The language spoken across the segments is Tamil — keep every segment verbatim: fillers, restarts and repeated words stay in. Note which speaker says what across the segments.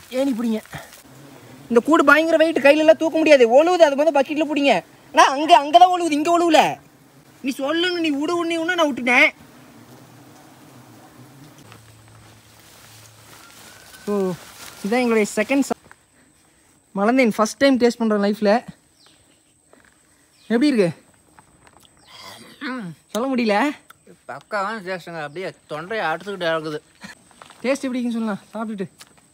Speaker 1: ஏனி பிடிங்க. இந்த கூடு பயங்கர வெயிட், கையிலலாம் தூக்க முடியாது, ஒழுவுது. அது வந்து பக்கெட்டில் பிடிங்க. ஆனால் அங்கே அங்கே தான் ஒழுவுது, இங்கே ஒழுவுல. நீ சொல்லணும், நீ விடு உடனே ஒன்று நான் விட்டுட்டேன். ஸோ இதுதான் எங்களுடைய செகண்ட் மலர்ந்தேன். ஃபஸ்ட் டைம் டேஸ்ட் பண்ணுறேன் லைஃப்பில். எப்படி இருக்கு சொல்ல முடியல.
Speaker 2: பக்காவான டேஸ்ட்டுங்க. அப்படியே தொண்டையை அடிச்சுக்கிட்டு இருக்குது.
Speaker 1: டேஸ்ட் எப்படி இருக்குன்னு சொல்லலாம் சாப்பிட்டுட்டு.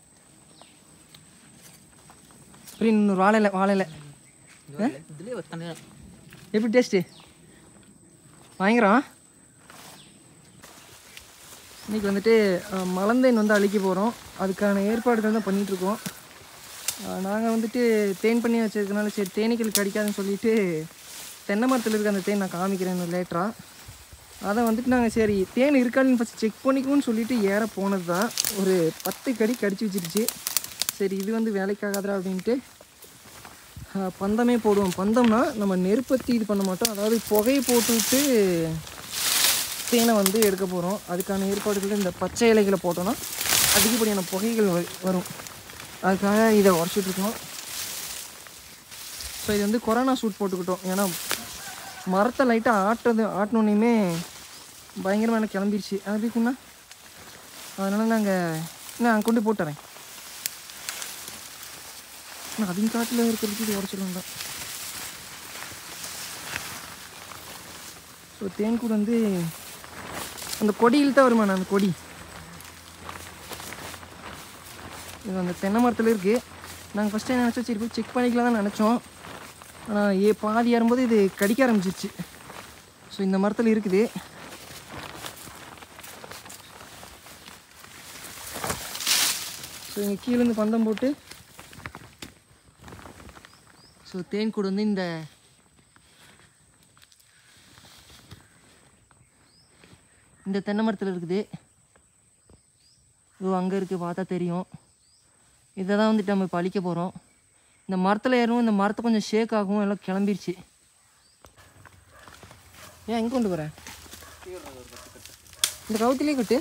Speaker 1: அப்படி இன்னொரு வாழையில வாழையில
Speaker 2: இதுலேயே வத்தானே.
Speaker 1: எப்படி டேஸ்ட்டு? பயங்கரம். இன்றைக்கி வந்துட்டு மலர்ந்தேன் வந்து அழிக்க போகிறோம். அதுக்கான ஏற்பாடுகள் தான் பண்ணிகிட்ருக்கோம். நாங்கள் வந்துட்டு தேன் பண்ணி வச்சுருக்கனால சரி தேனீக்கள் கிடைக்காதுன்னு சொல்லிவிட்டு தென்னை மரத்தில் இருக்க அந்த தேன் நான் காமிக்கிறேன் லேட்டராக. அதை வந்துட்டு நாங்கள் சரி தேன் இருக்காதுன்னு ஃபஸ்ட் செக் பண்ணிக்குவோன்னு சொல்லிவிட்டு ஏற போனது தான். ஒரு பத்து கடி கடிச்சு வச்சிருச்சு. சரி இது வந்து வேலைக்காகாதா அப்படின்ட்டு பந்தமே போடுவோம். பந்தம்னா நம்ம நெருப்பத்தி இது பண்ண மாட்டோம், அதாவது புகையை போட்டு விட்டு தேனை வந்து எடுக்க போகிறோம். அதுக்கான ஏற்பாடுகள் இந்த பச்சை இலைகளை போட்டோன்னா அதிகப்படியான புகைகள் வரும். அதுக்காக இதை உடச்சிட்ருக்கோம். ஸோ இது வந்து கொரோனா சூட் போட்டுக்கிட்டோம். ஏன்னா மரத்தை லைட்டாக ஆட்டுறது ஆட்டினோன்னையுமே பயங்கரமான கிளம்பிடுச்சு. அது எப்படின்னா அதனால் நாங்கள் நான் கொண்டு போட்டுறேன். ஆனால் அதிக காட்டில் இருக்கிறதுக்கு இது உடச்சிடும் தான். ஸோ தேன்கூடு வந்து அந்த கொடியில் தான் வருமா. அந்த கொடி இது அந்த தென்னை மரத்தில் இருக்குது. நாங்கள் ஃபஸ்ட்டு என்ன நினச்சோம், சரி போய் செக் பண்ணிக்கலாம் தான் நினச்சோம். ஆனால் ஏ பாதி ஏறும்போது இது கடிக்க ஆரம்பிச்சிருச்சு. ஸோ இந்த மரத்தில் இருக்குது. ஸோ இங்கே கீழேருந்து பந்தம் போட்டு ஸோ தேன்கூடு வந்து இந்த இந்த தென்னை மரத்தில் இருக்குது. இதோ அங்கே இருக்குது, பார்த்தா தெரியும். இதை தான் வந்துட்டு நம்ம இப்போ அழிக்க போகிறோம். இந்த மரத்தில் ஏறும், இந்த மரத்தை கொஞ்சம் ஷேக் ஆகும், எல்லாம் கிளம்பிடுச்சு. ஏன் எங்கே கொண்டு போகிறேன்? இந்த கவுத்திலே கட்டு.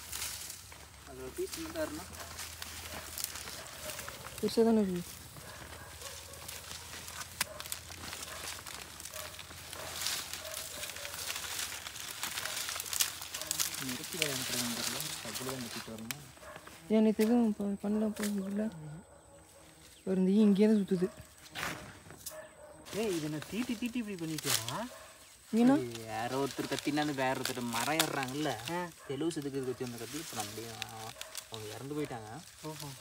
Speaker 1: பெருசாக தானே இருக்குது. ஏன் நேற்று எதுவும் பண்ணல போகல இருந்து இங்கேருந்து சுற்றுது.
Speaker 2: ஏ இது நான் தீட்டி தீட்டி இப்படி பண்ணிட்டேன்.
Speaker 1: ஏன்னா
Speaker 2: வேற ஒருத்தர் கத்தினா அந்த வேற ஒருத்தர் மரம் ஏறுறாங்கல்ல, தெலுவு செதுக்கு கத்தி அந்த கத்தி இப்போ நம்மளே அவங்க இறந்து போயிட்டாங்க. ஓஹோ.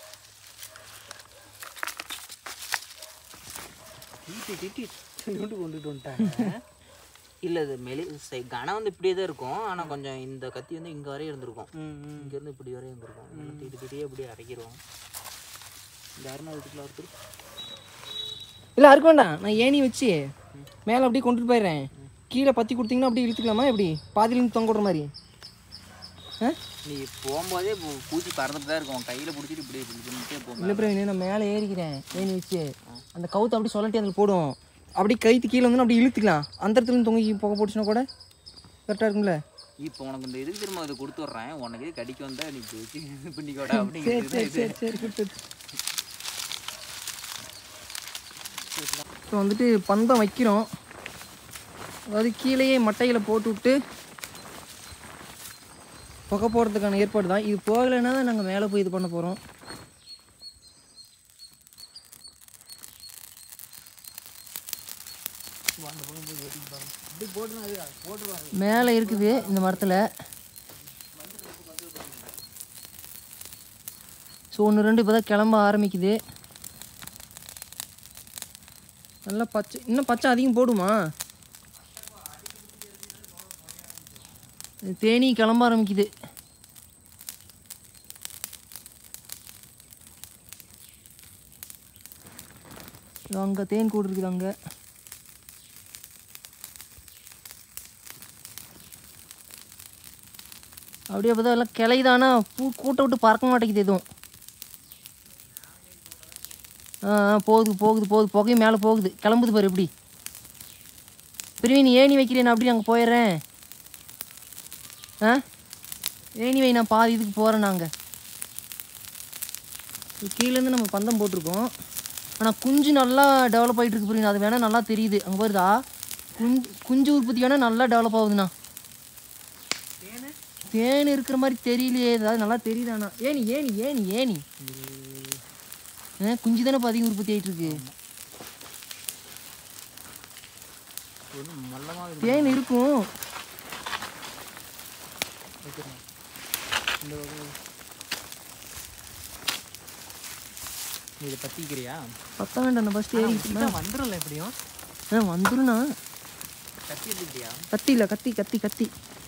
Speaker 2: தீட்டி தீட்டி கொண்டு கொண்டுட்டு வந்துட்டாங்க. இல்லை இது மெலி கனம் வந்து இப்படியே தான் இருக்கும். ஆனால் கொஞ்சம் இந்த கத்தி வந்து இங்கே வரையும் இருந்திருக்கும். இங்கேருந்து இப்படி வரையும் இருந்திருக்கும். தீட்டி தீட்டியே அப்படியே அரைக்கிறோம். இந்த அருணா வீட்டுக்குள்ள ஒருத்தர்
Speaker 1: இல்லை அறுக்க வேண்டாம். நான் ஏணி வச்சு மேலே அப்படியே கொண்டுட்டு போயிடுறேன். கீழே பற்றி கொடுத்தீங்கன்னா அப்படியே இழுத்துக்கலாமா? எப்படி பாதியிலேருந்து தொங்க விடுற மாதிரி? ஆ
Speaker 2: நீ போகும்போதே பூச்சி பறந்துட்டு தான் இருக்கும். கையில் பிடிச்சிட்டு இப்படி இப்படிட்டே போகும்.
Speaker 1: இல்லை பிரவீன், நான் மேலே ஏறிக்கிறேன் ஏணி வச்சு. அந்த கவுத்தை அப்படி சொல்லட்டி அதில் போடும். அப்படி கைத்து கீழே வந்து அப்படி இழுத்துக்கலாம். அந்த இடத்துல தொங்கி புகை போட்டுச்சுன்னா கூட கரெக்டாக இருக்கும்ல.
Speaker 2: இப்போ உனக்கு இந்த இதுக்கு திரும்ப அதை கொடுத்து விட்றேன். உனக்கு கடிக்க வந்தால் நீ வச்சு பண்ணிக்கோடா அப்படின்னு.
Speaker 1: சரி சரி சரி கொடுத்து. இப்போ வந்துட்டு பந்தம் வைக்கிறோம். அதாவது கீழேயே மட்டைகளை போட்டு விட்டு புகை போடுறதுக்கான ஏற்பாடு தான். இது போகலைன்னா தான் நாங்கள் மேலே போய் இது பண்ண போகிறோம். மேலே இருக்குது இந்த மரத்தில். ஸோ ஒன்று ரெண்டு இப்போ தான் கிளம்ப ஆரம்பிக்குது. நல்லா பச்சை, இன்னும் பச்சை அதிகம் போடுமா? தேனி கிளம்ப ஆரம்பிக்குது. அங்கே தேன் கூடு இருக்குது. அங்கே அப்படியே பார்த்தா எல்லாம் கிளைதானா பூ கூட்ட விட்டு பறக்க மாட்டேங்குது எதுவும். ஆ போகுது போகுது போகுது புகையும் மேலே போகுது. கிளம்புது பாரு எப்படி. பிரிவி நீ ஏணி வைக்கிறேன், அப்படி அங்கே போயிடுறேன். ஆ ஏணி வை, நான் பாதி இதுக்கு போகிறேன். நாங்கள் கீழேருந்து நம்ம பந்தம் போட்டிருக்கோம். ஆனால் குஞ்சு நல்லா டெவலப் ஆகிட்டு இருக்கு புரியுது. அது வேணால் நல்லா தெரியுது. அங்கே வருதா குஞ்சு குஞ்சு உற்பத்தி வேணால் நல்லா டெவலப் ஆகுதுண்ணா. தேன் இருக்கிற மாதிரி தெரியலையே. ஏதாவது நல்லா தெரியுதாண்ணா. ஏனி ஏனி ஏனி ஏனி ஏன் குஞ்சு தானே இப்போ அதிகம் உற்பத்தி ஆகிட்டு இருக்கு. தேன் இருக்கும்.
Speaker 2: இதை பற்றிக்கிறியா?
Speaker 1: பத்த வேண்டாம். ஃபஸ்ட் ஏறிக்கிட்டுனா
Speaker 2: வந்துடும்ல எப்படியும்.
Speaker 1: ஆ வந்துடுண்ணா.
Speaker 2: கத்தி எடுத்துக்கிட்டியா?
Speaker 1: கத்தி இல்லை கத்தி கத்தி கத்தி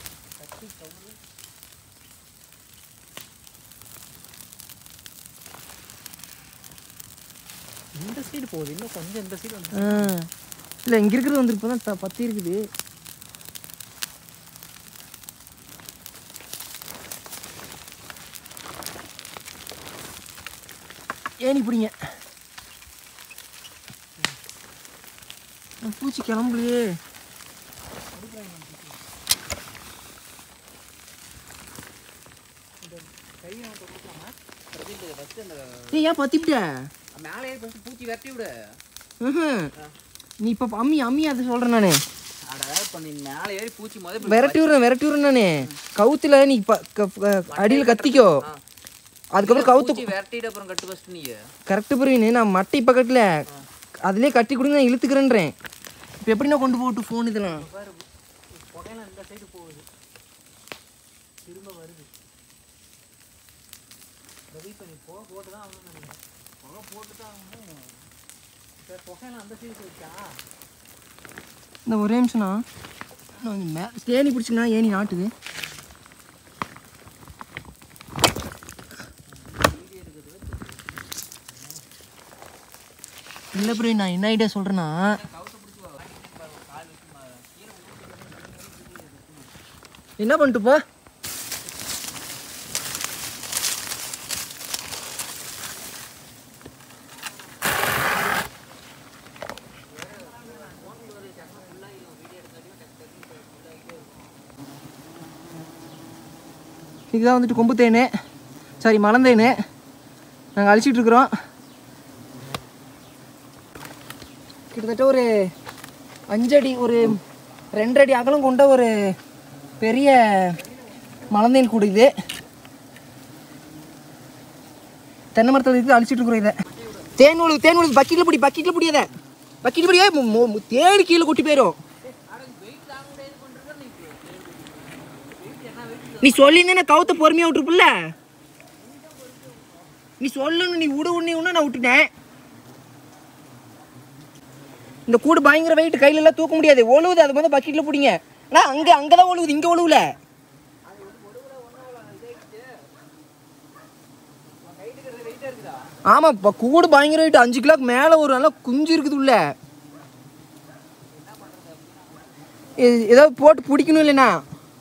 Speaker 2: இந்த சைடு போகுது. இன்னும் கொஞ்சம் இந்த சைடு வந்து.
Speaker 1: ஆ இல்லை இங்கே இருக்கிறது வந்து இப்போ தான் பத்தி இருக்குது. ஏனி பிடிங்க. பூச்சி கிளம்பலையே. நீ ஏன் பத்திவிட்ட?
Speaker 2: மேலே பூச்சி விரட்டி விடு.
Speaker 1: நீ இப்போ அம்மி அம்மி அதை சொல்கிறேன் நான்.
Speaker 2: மேலே ஏறி பூச்சி முதல்ல
Speaker 1: விரட்டி விடுறேன் விரட்டி விடுறேன் நான். கவுத்துல நீ அடியில் கத்திக்கோ. அதுக்கப்புறம் கவுத்து
Speaker 2: விரட்டிட்டு அப்புறம் கட்டு ஃபஸ்ட்டு நீ
Speaker 1: கரெக்டு புரியுன்னு. நான் மட்டை இப்போ கட்டல, அதுலேயே கட்டி கொடுங்க, நான் இழுத்துக்கிறேன்றேன். இப்போ எப்படி நான் கொண்டு போட்டு ஃபோன் இதெல்லாம்
Speaker 2: புகையெல்லாம் இந்த சைடு போகுது. திரும்ப வருது. பிரதீப் நீ புகை போட்டு தான் ஆகணும்னு நினைக்கிறேன். புகை போட்டு தான் ஆகணும். சார் புகையெல்லாம் அந்த சைடு போயிடுச்சா?
Speaker 1: இந்த ஒரே நிமிஷம்ண்ணா. நான் மே ஏணி பிடிச்சிங்கன்னா ஏணி நாட்டுது. இல்லை ப்ரோ, நான் என்ன ஐடியா சொல்கிறேன்னா, என்ன பண்ணிட்டுப்பா இதுதான் வந்துட்டு கொம்பு தேனு, சாரி மலந்தேனு நாங்கள் அழிச்சிட்ருக்குறோம். கிட்டத்தட்ட ஒரு அஞ்சடி ஒரு ரெண்டடி அகலம் கொண்ட ஒரு பெரிய மலந்தேன் கூடு இது. தென்னை மரத்தில் இருக்குது அழிச்சிட்ருக்குறோம். இதை தேன் உழுது தேன் உழுது பக்கெட்டில் பிடி பக்கெட்டில் பிடியாத பக்கெட்டில் பிடியே தேடி கீழே கொட்டி போயிடும். நீ சொல்லியிருந்தே கவுத்த பொறுமையாக விட்டுருப்புல்ல. நீ சொல்லணும், நீ விட உடனே ஒன்று நான் விட்டுட்டேன். இந்த கூடு பயங்கர வெயிட், கையிலெல்லாம் தூக்க முடியாது, ஒழுவுது. அது வந்து பக்கெட்டில் பிடிங்க. ஆனால் அங்கே அங்கே தான் ஒழுவுது, இங்கே ஒழுவுல. ஆமாம், இப்போ கூடு பயங்கர வெயிட், அஞ்சு கிலோக்கு மேலே ஒரு நல்லா குஞ்சு இருக்குது உள்ள. ஏதாவது போட்டு பிடிக்கணும் இல்லைண்ணா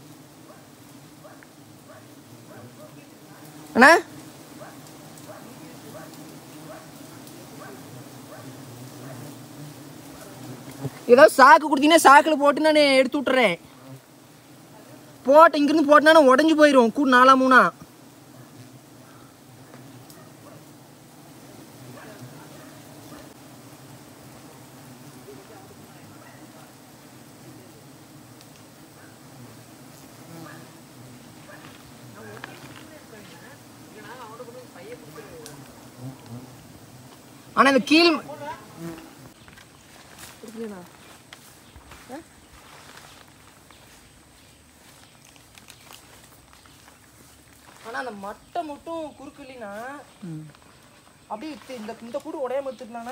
Speaker 1: அண்ணா. ஏதாவது சாக்கு கொடுத்தீங்கன்னா சாக்கில் போட்டு நான் எடுத்து விட்டுறேன். போட்டு இங்கிருந்து போட்டேன்னா உடஞ்சி போயிடும் கூடு நாலா மூணா. ஆனால் இந்த கீழ் ஆனால் அந்த மட்டை மட்டும் குறுக்கு இல்லைன்னா அப்படியே இந்த இந்த கூடு உடையாம எடுத்துக்கலாம்னா.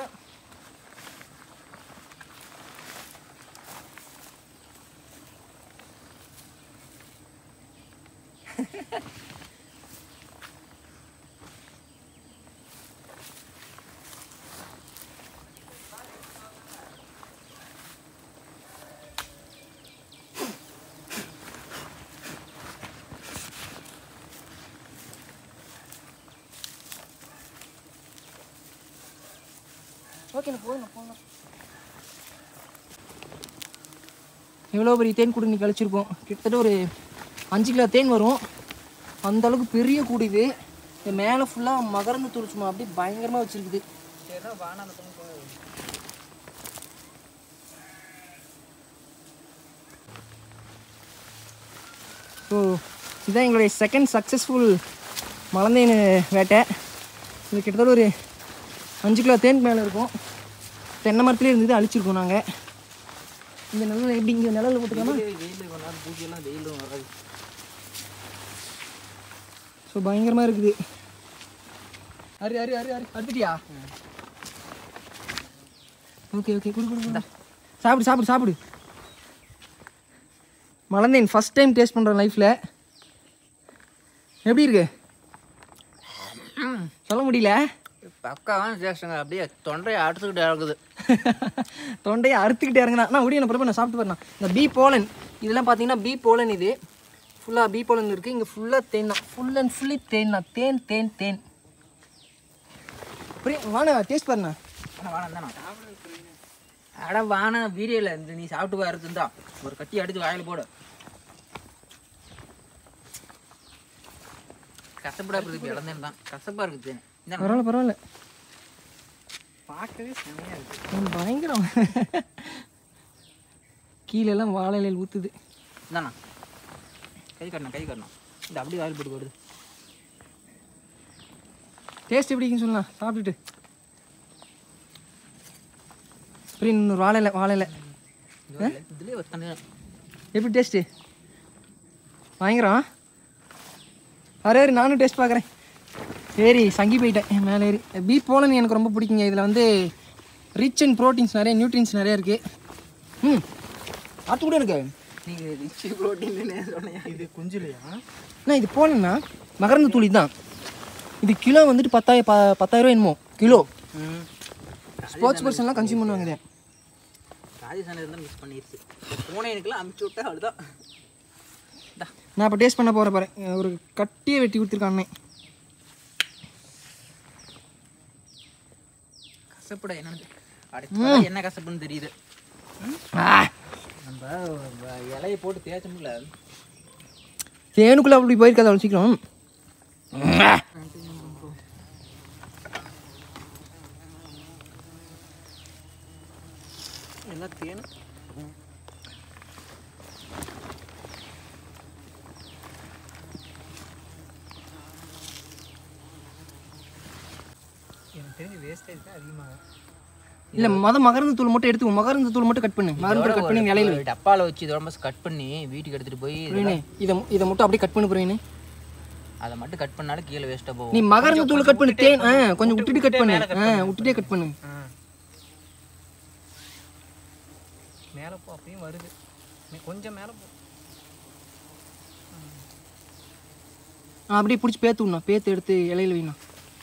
Speaker 1: ஓகேண்ணா போதுண்ணா போதுண்ணா. எவ்வளோ பெரிய தேன் கூடு இன்னைக்கு கழிச்சிருக்கோம். கிட்டத்தட்ட ஒரு அஞ்சு கிலோ தேன் வரும். அந்த அளவுக்கு பெரிய கூடு இது. இந்த மேலே ஃபுல்லாக மகரந்து தூள் சும்மா அப்படியே பயங்கரமாக வச்சுருக்குது. ஸோ இதுதான் எங்களுடைய செகண்ட் சக்ஸஸ்ஃபுல் மலந்தேன் வேட்டை. இது கிட்டத்தட்ட ஒரு அஞ்சு கிலோ தேன் மேலே இருக்கும். தென்னை மரத்துலேயே இருந்தது அழிச்சிருக்கோம் நாங்கள். இந்த நிழல் எப்படி இங்கே நிழல் போட்டுக்கலாமா?
Speaker 2: பூஜையெல்லாம் வெயிலும் வராது.
Speaker 1: ஸோ பயங்கரமாக இருக்குது. அரி அரி அரி அரி அறுத்துட்டியா? ஓகே ஓகே குடு குடு சாப்பிடு சாப்பிடு சாப்பிடு. மலந்தேன் ஃபஸ்ட் டைம் டேஸ்ட் பண்ணுறேன் லைஃப்பில். எப்படி இருக்கு சொல்ல முடியல.
Speaker 2: பக்காவான டேஸ்ட்டுங்க. அப்படியே தொண்டையை அறுத்துக்கிட்டு இறங்குது.
Speaker 1: தொண்டையை அறுத்துக்கிட்டே இறங்குனா நான் முடியும். அப்புறமா நான் சாப்பிட்டு வரேன். இந்த பீ போலன் இதெல்லாம் பார்த்தீங்கன்னா பீ போலன். இது ஃபுல்லாக பீ போலன் இருக்குது. இங்கே ஃபுல்லாக தேன் தான். ஃபுல் அண்ட் ஃபுல்லி தேன் தான். தேன் தேன் தேன். அப்படியே வாண டேஸ்ட் பாருண்ணா.
Speaker 2: வானம் தானே அட வான வீடியோவில் இந்த நீ சாப்பிட்டு வரதுந்தா ஒரு கட்டி அடித்து வாயில் போடு. கசப்படா இருக்குது. இழந்தேன் தான் கசப்பாக இருக்குது.
Speaker 1: பரவாயில்ல பரவாயில்ல.
Speaker 2: பார்க்கவே செம்மையாக இருக்குது.
Speaker 1: பயங்கரம். கீழெல்லாம் வாழை இலையில் ஊற்றுது.
Speaker 2: இந்தாண்ணா கை கட்டணும் கை கட்டணும். இந்த அப்படியே வாயில் போட்டு போடுது.
Speaker 1: டேஸ்ட் எப்படின்னு சொல்லலாம் சாப்பிட்டுட்டு. அப்புறம் இன்னொரு வாழை இலை வாழை இலை
Speaker 2: இதுலேயே வத்தானே
Speaker 1: எப்படி டேஸ்ட்டு? பயங்கரம். அரே நானும் டேஸ்ட் பார்க்குறேன். ஏறி சங்கி போயிட்டேன் மேலே ஏறி. பீ போலன்னு எனக்கு ரொம்ப பிடிக்குங்க. இதில் வந்து ரிச் அண்ட் ப்ரோட்டீன்ஸ் நிறைய நியூட்ரியன்ஸ் நிறையா இருக்குது. ம் அது கூட இருக்கு.
Speaker 2: நீங்கள் ரிச் ப்ரோட்டீன்னு சொன்னீங்க. இது குஞ்சுலையா?
Speaker 1: அண்ணா இது போலன்னா மகரந்த தூளி தான். இது கிலோ வந்துட்டு பத்தாயிரம் ப பத்தாயிரம் என்னமோ கிலோ. ஸ்போர்ட்ஸ் பர்சன்லாம் கன்சியூம் பண்ணுவாங்க. இதை
Speaker 2: ராஜஸ்தான் இருந்தால் மிஸ் பண்ணிடுச்சு. பூனை எனக்குலாம் அமுச்சு விட்டா அவ்வளோதான்.
Speaker 1: நான் இப்போ டேஸ்ட் பண்ண போகிற பாரு. ஒரு கட்டியை வெட்டி கொடுத்துருக்கானே.
Speaker 2: கசப்படா என்னன்னு என்ன கசப்புன்னு தெரியுது. நம்ம இலையை போட்டு தேய்ச்சோம்ல
Speaker 1: தேனுக்குள்ளே அப்படி போயிருக்காது அவ்வளோ சீக்கிரம்.
Speaker 2: என்ன தேன் எனக்கு தெரிஞ்சு வேஸ்டேஜ் தான் அதிகமாக.
Speaker 1: இல்லை மொதல் மகரந்த தூள் மட்டும் எடுத்து மகரந்த தூள் மட்டும் கட் பண்ணு. மகரந்த கட் பண்ணி இலையில
Speaker 2: டப்பாவில் வச்சு இதோட கட் பண்ணி வீட்டுக்கு எடுத்துகிட்டு போய்
Speaker 1: இதை இதை மட்டும் அப்படியே கட் பண்ணி போறீங்க.
Speaker 2: அதை மட்டும் கட் பண்ணாலும் கீழே வேஸ்ட்டாக போகும்.
Speaker 1: நீ மகரந்த தூள் கட் பண்ணி தேன் ஆ கொஞ்சம் விட்டுட்டு கட் பண்ணு. ஆ விட்டுட்டே கட் பண்ணு.
Speaker 2: மேலே போ அப்பயும் வருது. கொஞ்சம் மேலே போ.
Speaker 1: அப்படியே பிடிச்சி பேத்து விடணும். பேத்து எடுத்து இலையில வைக்கணும்.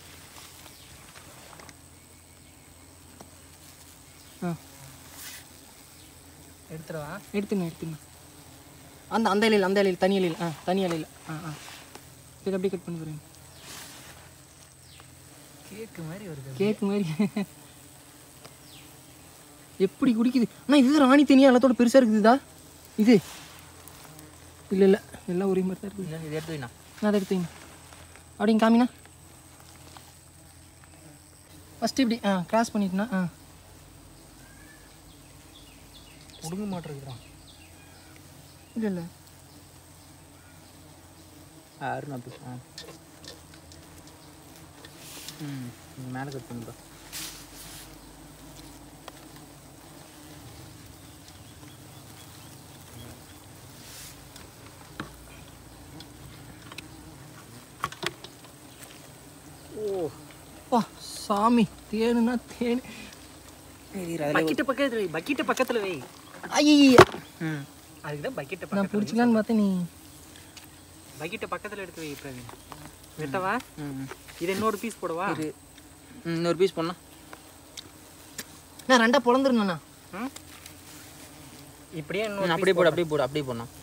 Speaker 1: ஆ
Speaker 2: எடுத்துருவா
Speaker 1: எடுத்துங்க எடுத்துங்க. அந்த அந்த இலையில் அந்த இலையில் தனி இலையில் ஆ தனி இலையில் ஆ ஆ இது அப்படியே கட் பண்ணி போகிறேன்.
Speaker 2: கேக்கு மாதிரி வருது.
Speaker 1: கேக்கு மாதிரி எப்படி குடிக்குது. ஆனால் இது ராணி தனியாக எல்லாத்தோட பெருசாக இருக்குதுதா இது. இல்லை இல்லை எல்லாம் ஒரே மாதிரி தான் இருக்குது.
Speaker 2: இது எடுத்து வைண்ணா.
Speaker 1: நான் அதை எடுத்துங்க அப்படிங்க காமிண்ணா. ஃபஸ்ட்டு இப்படி ஆ கிராஸ் பண்ணிட்டுண்ணா. ஆ
Speaker 2: ஒடுங்க மாட்டிருக்குறான்.
Speaker 1: இல்லை இல்லை
Speaker 2: ஆறுண்ணா அப்படி. ஆ ம் மேலே கட் பண்ணுறா. ஓ
Speaker 1: வா சாமி தேனுன்னா தேன்.
Speaker 2: பக்கெட்டு பக்கத்தில் வை. பக்கெட்டு பக்கத்தில் வை.
Speaker 1: ஐய
Speaker 2: ம் அதுக்கு தான் பக்கெட்டை
Speaker 1: நான் பிடிச்சிக்கலான்னு பார்த்தேன். நீ
Speaker 2: பக்கெட்டை பக்கத்தில் எடுத்து வை. இப்போ வெட்டவா? ம் இது இன்னொரு பீஸ் போடவா? இது இன்னொரு பீஸ் போடணும்.
Speaker 1: நான் ரெண்டாக பிறந்துருந்தேண்ணா.
Speaker 2: ம் இப்படியே இன்னொரு அப்படியே போடு அப்படியே போடு அப்படியே போடணும்.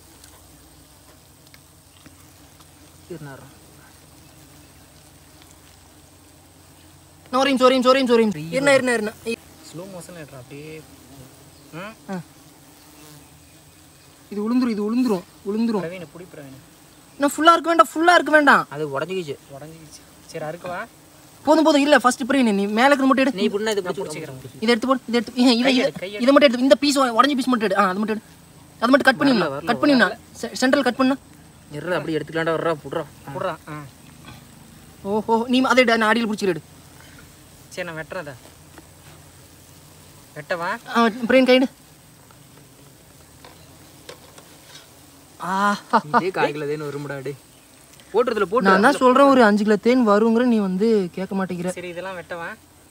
Speaker 2: இருந்தாரா
Speaker 1: நோரியும் சோரியும் சோரியும் சோரியும் என்ன என்ன என்ன
Speaker 2: ஸ்லோ மோஷன் எடுறா அப்படியே. ம்
Speaker 1: இது உளுந்துரும் இது உளுந்துரும் உளுந்துரும்.
Speaker 2: பிரவீன் பிடி பிரவீன்
Speaker 1: இன்னும் ஃபுல்லாக இருக்க வேண்டாம் ஃபுல்லாக இருக்க வேண்டாம்.
Speaker 2: அது உடஞ்சிக்கிச்சு.
Speaker 3: உடஞ்சிக்கிச்சு. சரி அறுக்கவா?
Speaker 1: போதும் போதும். இல்லை ஃபர்ஸ்ட் இப்போ நீ மேலே இருக்கிற மட்டும் எடு.
Speaker 2: நீ இப்படின்னா இது பிடிச்சிக்கிறேன்.
Speaker 1: இதை எடுத்து போடு. இதை எடுத்து இதை இதை மட்டும் எடுத்து இந்த பீஸ் உடஞ்சி பீஸ் மட்டும் எடு. ஆ அது மட்டும் எடு. அது மட்டும் கட் பண்ணிடலாம். கட் பண்ணிடலாம். சென்ட்ரல் கட் பண்ணா
Speaker 2: எர்ற அப்படி எடுத்துக்கலாம்டா. வர்றா புடுறா
Speaker 3: புடுறா. ஆ
Speaker 1: ஓஹோ நீ அதை நான் அடியில் பிடிச்சிடு.
Speaker 3: சரி நான் வெட்டுறதா வெட்டவா?
Speaker 1: ஆ பிரெயின் கைடு. ஆஹா
Speaker 2: இதே கால் கிலோ தேன் வரும்டா. டே போட்டுறதுல போட்டு
Speaker 1: நான் தான் சொல்கிறேன் ஒரு அஞ்சு கிலோ தேன் வருங்கிற நீ வந்து கேட்க மாட்டேங்கிற.
Speaker 3: சரி இதெல்லாம் வெட்டவா?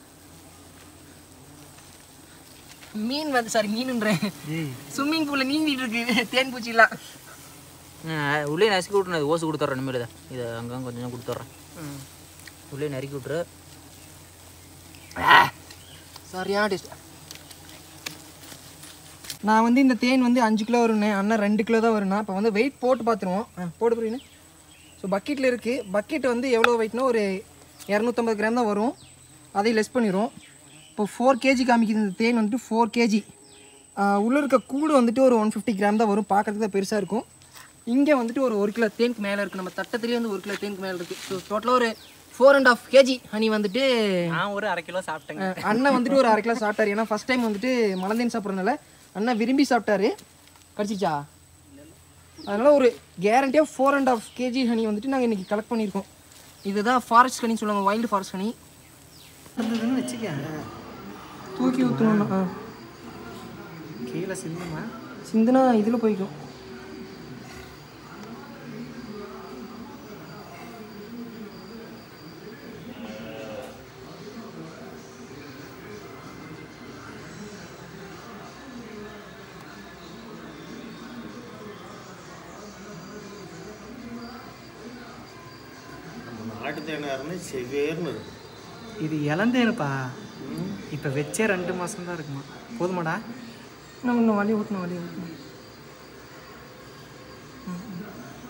Speaker 1: மீன் வந்து சாரி மீனுன்றேன் ஸ்விம்மிங் பூலில் நீந்திட்டு இருக்கு தேன் பூச்சிலாம்.
Speaker 2: உள்ளே நசுக்கி விட்டுறேன். அது ஓசு கொடுத்துட்றேன். இனிமேல் தான் இதை அங்கங்கே கொஞ்சம் கொடுத்துட்றேன். உள்ளே நறுக்கி விட்ரு.
Speaker 1: சரியான டேஸ்ட். நான் வந்து இந்த தேன் வந்து அஞ்சு கிலோ வரும்ண்ணே. அண்ணன் ரெண்டு கிலோ தான் வரும்ண்ணா. இப்போ வந்து வெயிட் போட்டு பார்த்துருவோம். ஆ போட்டு போறீங்க. ஸோ பக்கெட்டில் இருக்குது. பக்கெட் வந்து எவ்வளோ வெயிட்னா ஒரு இரநூத்தம்பது கிராம் தான் வரும். அதையும் லெஸ் பண்ணிடும். இப்போ ஃபோர் கேஜி காமிக்குது இந்த தேன் வந்துட்டு. ஃபோர் கேஜி உள்ளே இருக்க கூடு வந்துட்டு ஒரு ஒன் ஃபிஃப்டி கிராம் தான் வரும். பார்க்குறதுக்கு தான் பெருசாக இருக்கும். இங்கே வந்துட்டு ஒரு ஒரு கிலோ தேனுக்கு மேலே இருக்குது. நம்ம தட்டத்துலேயே வந்து ஒரு கிலோ தேனுக்கு மேலே இருக்குது. ஸோ டோட்டலாக ஒரு four and half KG honey வந்துட்டு
Speaker 3: நான் ஒரு அரை கிலோ சாப்பிட்டேங்க.
Speaker 1: அண்ணன் வந்துட்டு ஒரு அரை கிலோ சாப்பிட்டாரு. ஏன்னா ஃபஸ்ட் டைம் வந்துட்டு மலந்தேன் சாப்பிட்றதுனால அண்ணா விரும்பி சாப்பிட்டாரு. கடிச்சிச்சா? அதனால் ஒரு கேரண்டியாக four and half KG honey வந்துட்டு நாங்கள் இன்றைக்கி கலெக்ட் பண்ணியிருக்கோம். இதுதான் ஃபாரஸ்ட் ஹனின்னு சொல்லுவாங்க. Wild forest honey.
Speaker 3: இருந்ததுன்னு வச்சுக்க
Speaker 1: தூக்கி ஊற்றணும்னா
Speaker 3: கீழே சிந்துமா
Speaker 1: சிந்துனா இதில் போய்க்கும்.
Speaker 3: இது இளந்தேனுப்பா. இப்போ வச்சே ரெண்டு மாதம் தான் இருக்குமா. போதுமாடா?
Speaker 1: நம்ம இன்னும் வலி ஊற்றணும் வலி ஊற்றணும்.